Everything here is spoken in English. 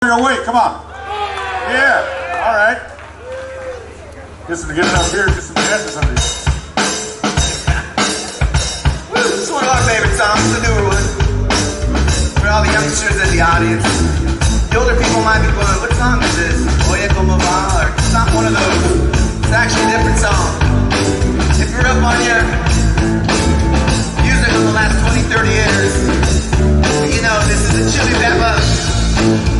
Wait, come on. Yeah, all right. Get it up here, get some dance or something. Woo, this is one of our favorite songs, the newer one. For all the youngsters in the audience. The older people might be going, what song is this? Oye Como Va, or it's not one of those. It's actually a different song. If you're up on your music in the last 20, 30 years, you know this is a Chili Peppers.